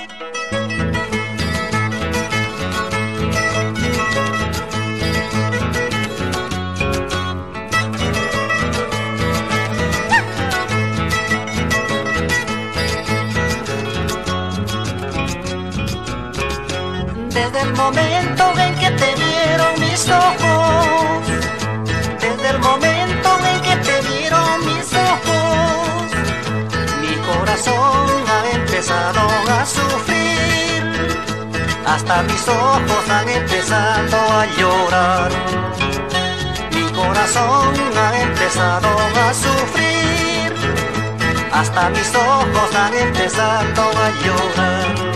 Desde el momento en que te vieron mis ojos, desde el momento en que te vieron mis ojos, mi corazón ha empezado a sufrir, hasta mis ojos han empezado a llorar. Mi corazón ha empezado a sufrir, hasta mis ojos han empezado a llorar.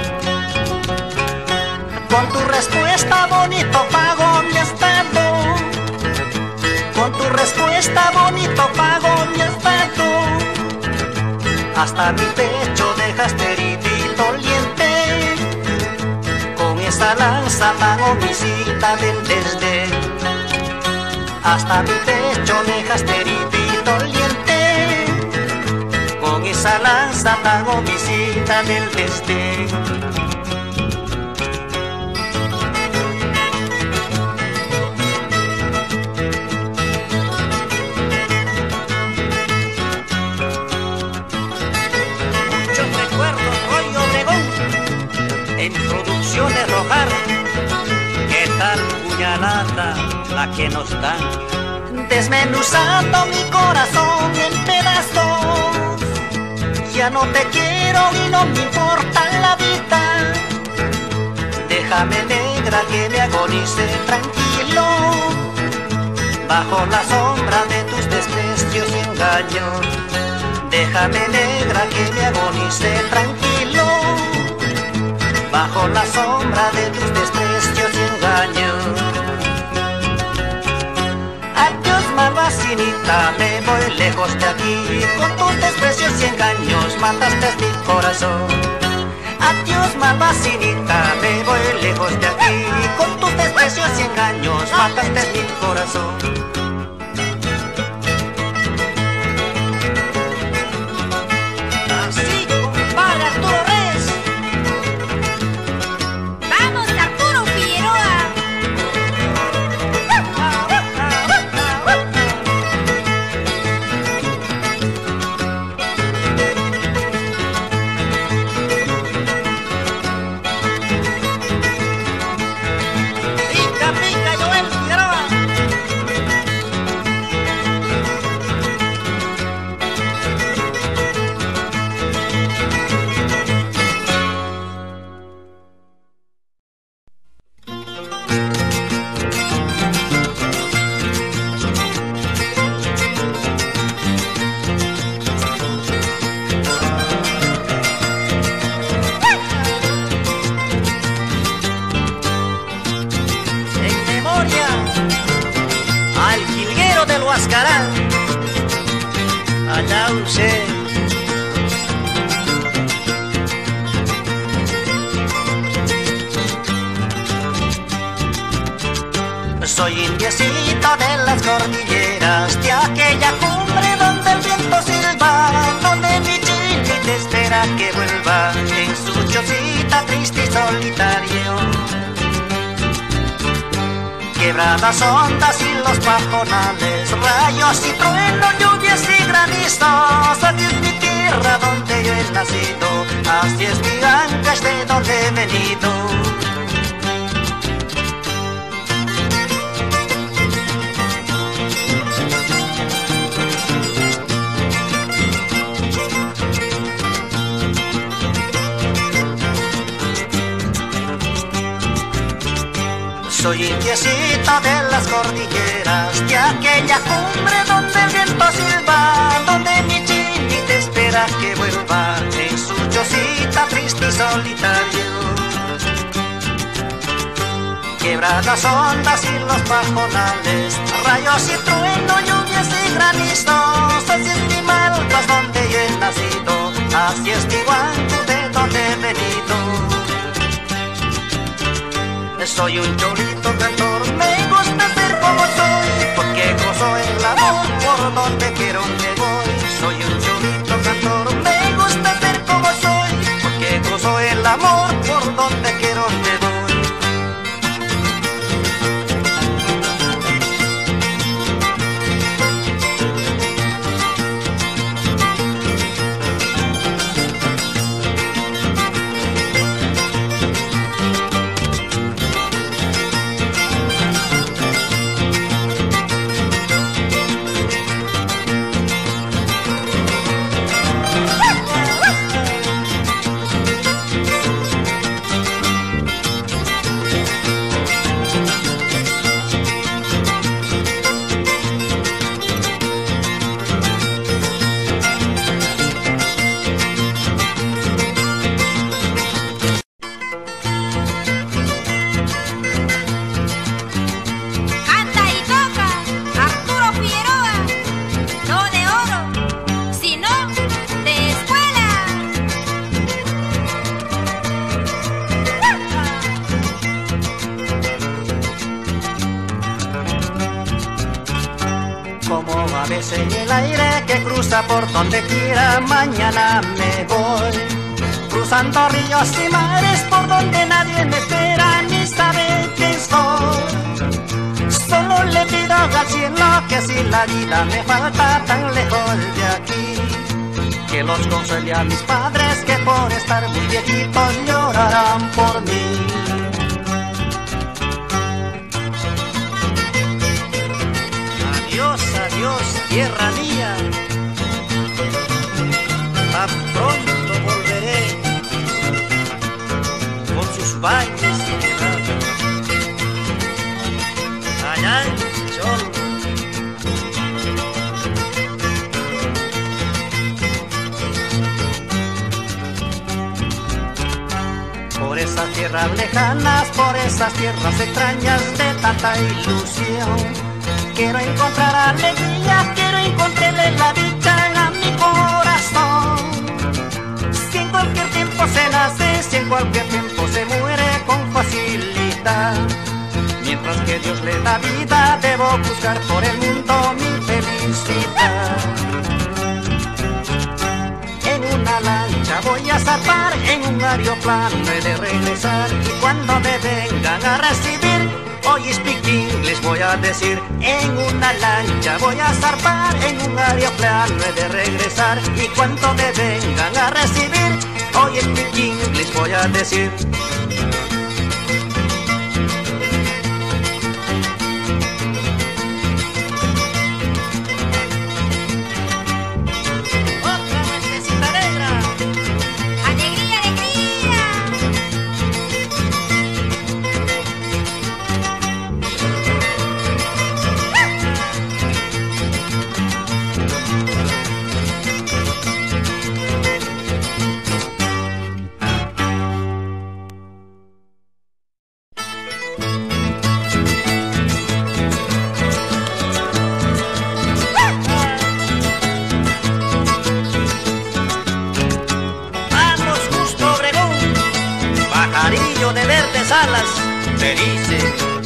Con tu respuesta bonito pago mi estado, con tu respuesta bonito pago mi estado, hasta mi pecho dejaste herido y doliente, con esa lanza tan homicida del desdén. Hasta mi pecho dejaste herido y doliente, con esa lanza tan homicida del desdén. En Producciones Rojar, ¿qué tal puñalada la que nos dan? Desmenuzando mi corazón en pedazos, ya no te quiero y no me importa la vida. Déjame, negra, que me agonice tranquilo, bajo la sombra de tus desprecios y engaños. Déjame, negra, que me agonice tranquilo, bajo la sombra de tus desprecios y engaños. Adiós, malvacinita, me voy lejos de aquí, con tus desprecios y engaños mataste mi corazón. Adiós, malvacinita, me voy lejos de aquí, con tus desprecios y engaños mataste mi corazón. Soy indiecito de las cordilleras, de aquella cumbre donde el viento silba, donde mi Chini te espera que vuelva en su chocita triste y solitario. Quebradas ondas y los pajonales, rayos y truenos, lluvias y granizos. Así es mi tierra donde yo he nacido, así es mi Ancash de donde he venido. Soy indiecito de las cordilleras, de aquella cumbre donde el viento silba, donde mi Chini te espera que vuelva en su chocita triste y solitario. Quebradas ondas y los pajonales, rayos y truenos, lluvias y granizos. Así es mi Malpas donde yo he nacido, así es mi Huanco de donde he venido. Soy un cholito cantor, me gusta ser como soy, porque gozo el amor por donde quiero que voy. Soy un cholito cantor, me gusta ser como soy, porque gozo el amor por donde quiero te doy. Como aves en el aire que cruza por donde quiera, mañana me voy, cruzando ríos y mares por donde nadie me espera ni sabe quién soy. Solo le pido al cielo que si la vida me falta tan lejos de aquí, que los consuele a mis padres que por estar muy viejitos llorarán por mí. Adiós, adiós, tierra mía, tan pronto volveré con sus bailes y quebradas allá en Cholo. Por esas tierras lejanas, por esas tierras extrañas de tanta ilusión, quiero encontrar alegría, quiero encontrarle la dicha a mi corazón. Si en cualquier tiempo se nace, si en cualquier tiempo se muere con facilidad, mientras que Dios le da vida, debo buscar por el mundo mi felicidad. En una lancha voy a zarpar, en un aeroplano he de regresar, y cuando me vengan a recibir, hoy speak English voy a decir. En una lancha voy a zarpar, en un aeroplano he de regresar, y cuando me vengan a recibir, hoy speak English voy a decir. Pajarillo de verdes alas, te dice.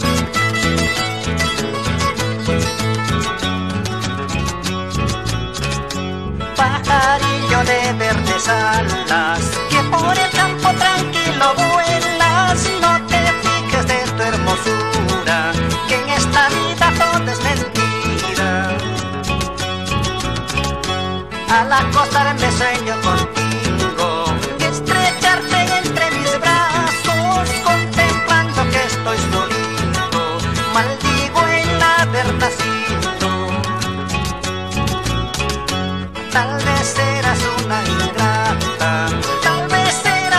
Pajarillo de verdes alas, que por el campo tranquilo vuelas, no te fijes de tu hermosura, que en esta vida todo es mentira. Al acostarme sueño contigo, estrecharte entre mis brazos, contemplando que estoy solito, maldigo el haber nacido. Tal vez eras una ingrata, tal vez eras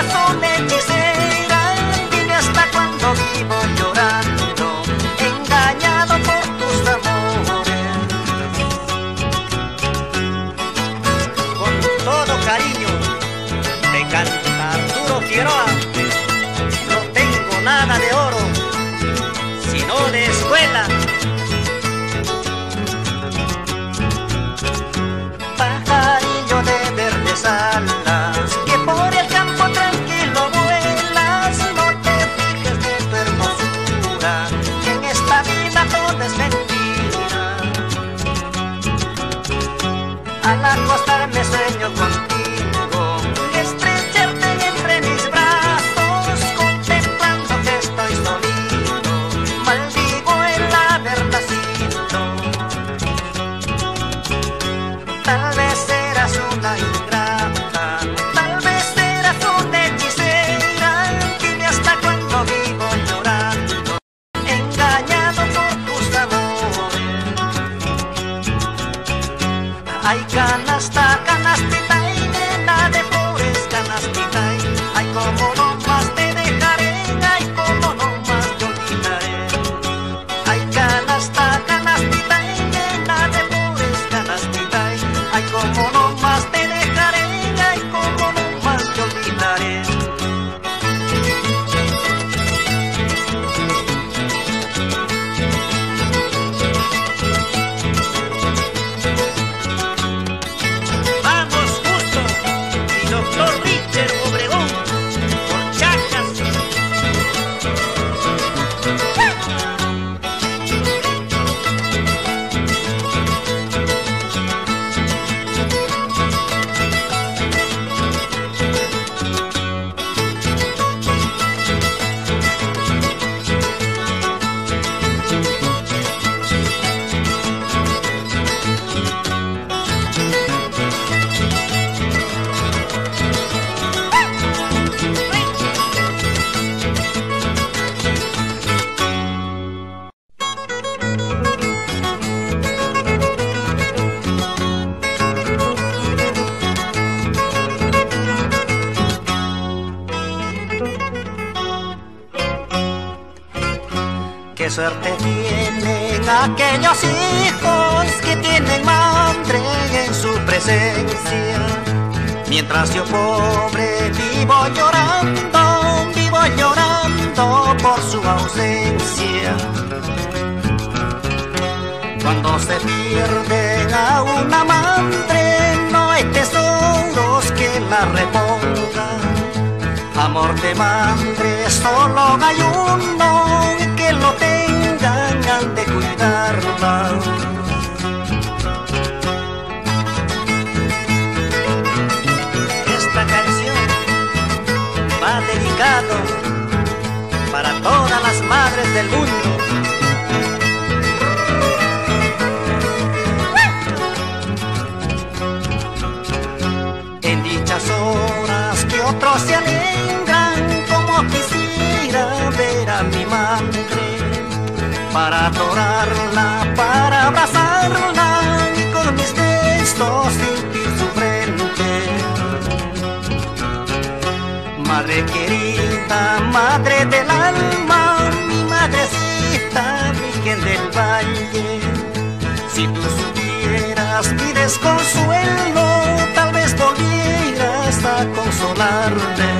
Qué suerte tienen aquellos hijos que tienen madre en su presencia. Mientras yo pobre vivo llorando por su ausencia. Cuando se pierden a una madre, no hay tesoros que la repongan. Amor de madre solo hay uno, y que lo tengan han de cuidarla. Esta canción va dedicado para todas las madres del mundo. En dichas horas que otros se alegran, como quisiera ver a mi madre, para adorarla, para abrazarla y con mis besos sentir su frente. Madre querida, madre del alma, mi madrecita, Virgen del Valle, si tú supieras mi desconsuelo, tal vez volvieras a consolarme.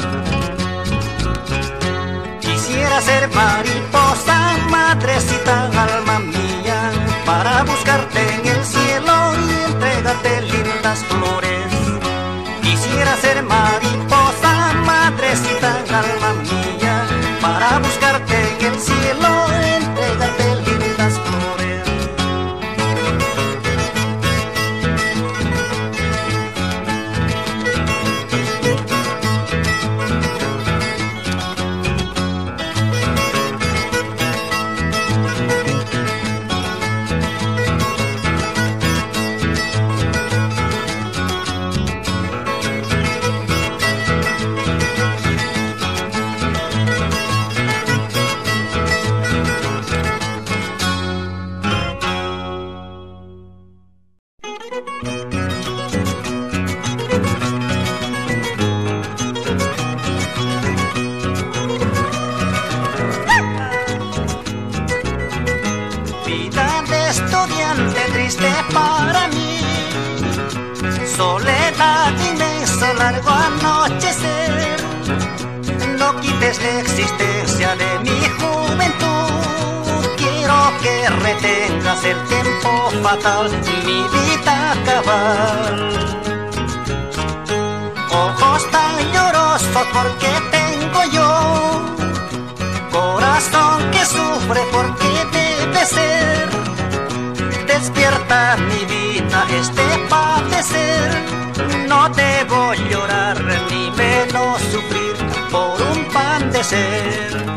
Quisiera ser mariposa, madrecita, alma mía, para buscarte en el cielo y entregarte lindas flores. Quisiera ser mariposa, madrecita, alma mía, para buscarte en el cielo y entregarte lindas flores. Para mí, soledad inmensa, largo anochecer. No quites la existencia de mi juventud. Quiero que retengas el tiempo fatal, mi vida cabal. Ojos tan llorosos porque tengo yo, corazón que sufre porque debe ser. Despierta mi vida este padecer, no debo llorar ni menos sufrir por un pan de ser.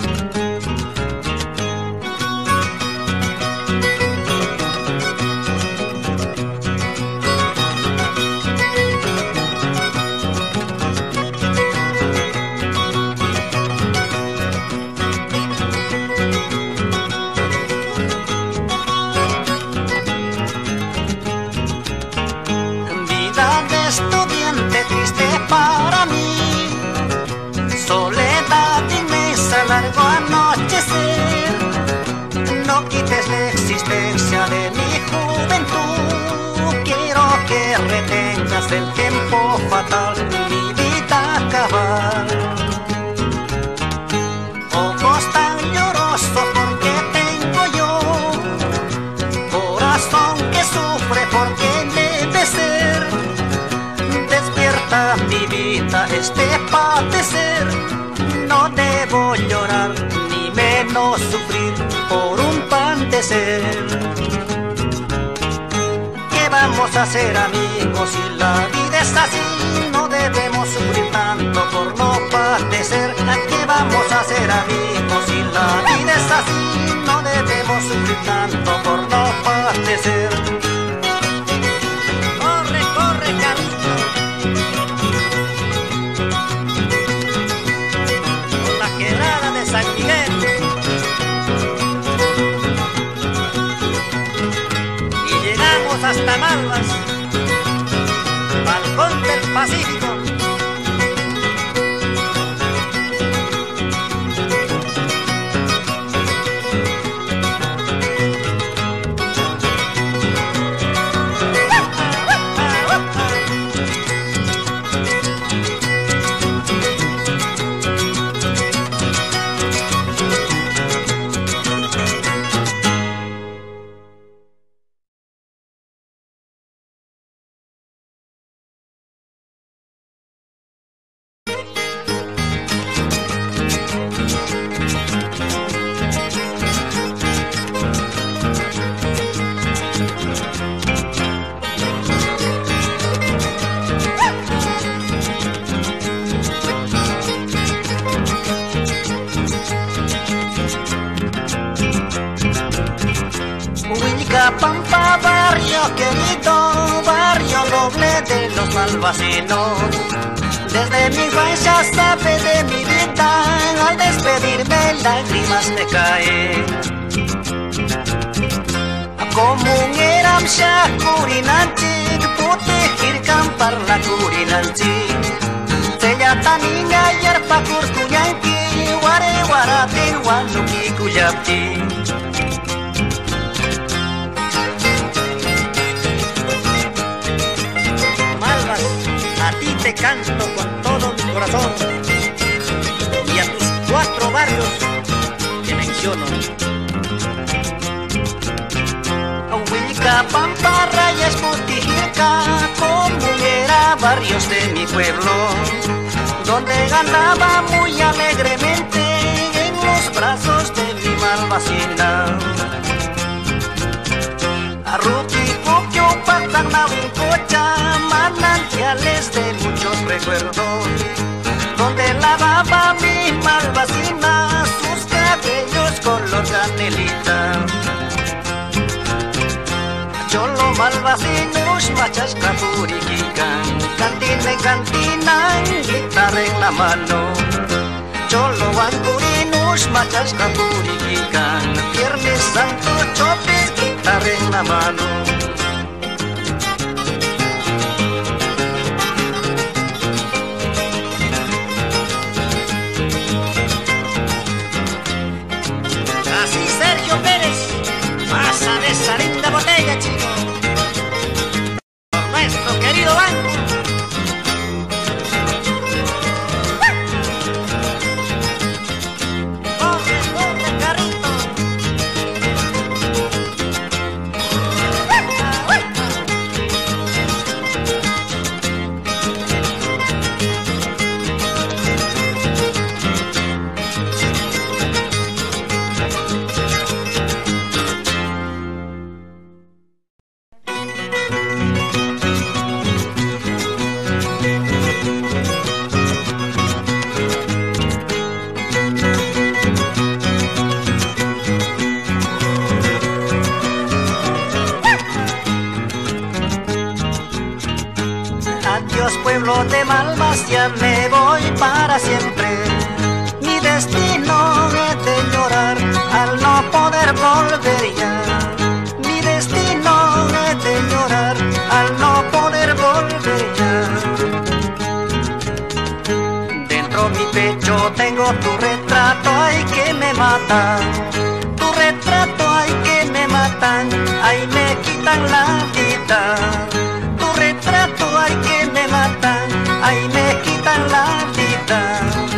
Estudiante triste para mí, soledad inmensa, largo anochecer. No quites la existencia de mi juventud. Quiero que retengas el tiempo fatal, mi vida cabal. Ojos tan llorosos porque tengo yo, corazón que sufre porque debe ser. Despierta mi vida este padecer, no debo llorar ni menos sufrir por un pan de ser. ¿Qué vamos a hacer, amigos, si la vida es así? No debemos sufrir tanto por no padecer. ¿Qué vamos a hacer, amigos, si la vida es así? No debemos sufrir tanto por no padecer. Corre, corre, Carlito, por la quebrada de San Miguel, y llegamos hasta Malvas, balcón del Pacífico. noble de los malvasinos. Desde mi infancia sabe de mi vida, al despedirme lágrimas me caen. Común eram siya kurinanchik, putihir kampar la kurinanchik. Sella taninga yarpa kurkuyanki, ware waratin wanuki kuyapti. Malvas, a ti te canto con todo mi corazón, y a tus 4 barrios que menciono. Huilca, Pampa, Rayas, Putihirca, Común era barrios de mi pueblo, donde ganaba muy alegremente en los brazos de mi malvacina. Arruki, Pukio, Patanahuincocha, manantiales de muchos recuerdos, donde lavaba mi malvacina sus cabellos color canelita. Cholo malvacinos, machasca puriquican, cantina en cantina, guitarra en la mano. Cholo bamburinos, machasca puriquican, Viernes Santo, chopes, guitarra en la mano. Así Sergio Pérez, pasa de esa linda botella, chico, por nuestro querido banco. Corre, corre, carrito. Adiós pueblo de Malvas, ya me voy para siempre. Mi destino es de llorar al no poder volver ya. Mi destino es de llorar al no poder volver ya. Dentro mi pecho tengo tu retrato, ay que me matan. Tu retrato, ay que me matan, ay me quitan la vida. Retrato, ay que me matan, ay me quitan la vida.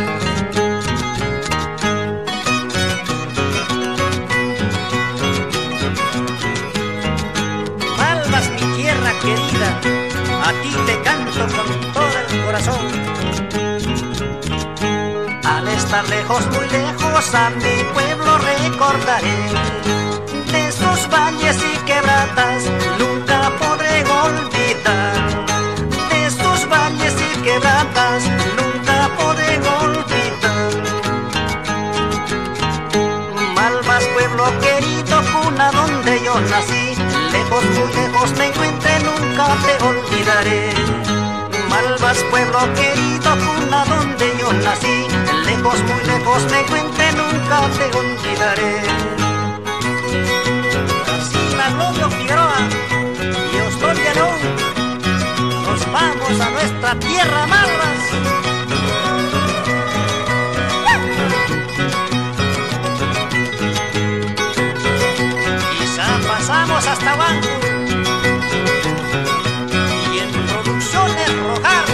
Malvas, mi tierra querida, a ti te canto con todo el corazón. Al estar lejos, muy lejos, a mi pueblo recordaré. De sus valles y quebradas nunca podré olvidar. De sus valles y quebradas nunca podré olvidar. Malvas, pueblo querido, cuna donde yo nací, lejos, muy lejos me encuentre, nunca te olvidaré. Malvas, pueblo querido, cuna donde yo nací, lejos, muy lejos me encuentre, nunca te olvidaré. Gloria Figueroa y Eustolia León, nos vamos a nuestra tierra Malvas. Quizá pasamos hasta Banco y en Producciones Rojar.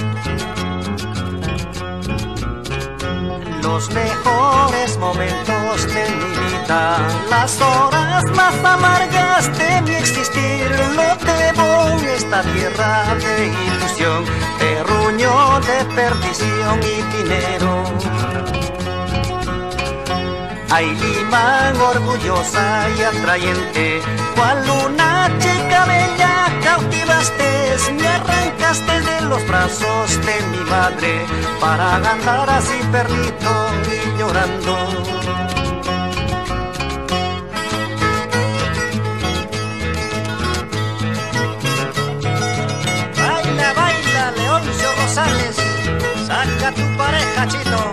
Los mejores momentos años de mi vida, las horas más amargas de mi existir, lo debo en esta tierra de ilusión, terruño de perdición y dinero. Ay, Lima, orgullosa y atrayente, cual una chica bella cautivaste, me arrancaste de los brazos de mi madre para andar así perdido y llorando. Baila, baila, Leoncio Rosales, saca tu pareja, chino.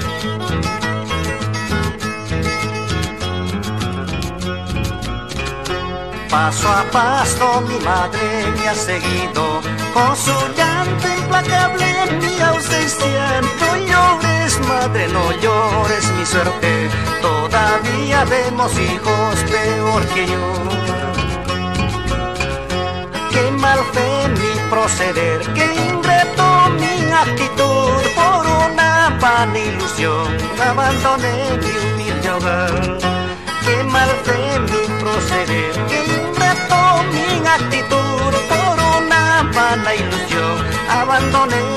Paso a paso mi madre me ha seguido, con su llanto implacable en mi ausencia. No llores, madre, no llores mi suerte, todavía vemos hijos peor que yo. Qué mal fue mi proceder, qué ingrato mi actitud, por una vana ilusión abandoné mi humilde hogar. Qué mal fue mi proceder, qué ingrato mi actitud, por una vana ilusión abandoné